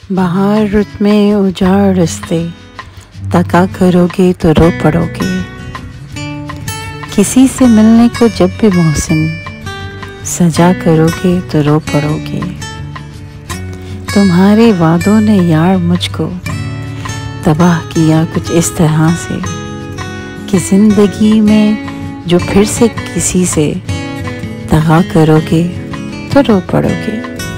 बाहर रुत में उजाड़ रस्ते, तका करोगे तो रो पड़ोगे। किसी से मिलने को जब भी मौसम सजा करोगे तो रो पड़ोगे। तुम्हारे वादों ने यार मुझको तबाह किया कुछ इस तरह से कि जिंदगी में जो फिर से किसी से दगा करोगे तो रो पड़ोगे।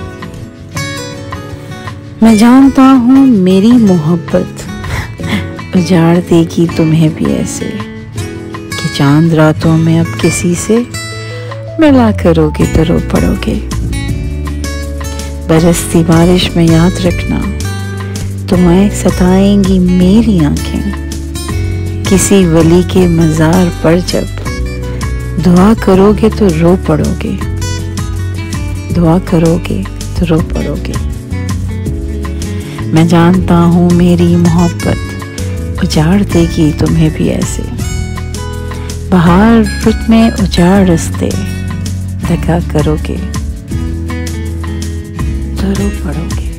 मैं जानता हूँ मेरी मोहब्बत उजाड़ देगी तुम्हें भी ऐसे कि चांद रातों में अब किसी से मिला करोगे तो रो पड़ोगे। बरसती बारिश में याद रखना तुम्हें सताएंगी मेरी आंखें, किसी वली के मज़ार पर जब दुआ करोगे तो रो पड़ोगे, दुआ करोगे तो रो पड़ोगे। मैं जानता हूँ मेरी मोहब्बत उजाड़ देगी तुम्हें भी ऐसे, बाहर रुत में उजाड़ रस्ते दगा करोगे तो रो पड़ोगे।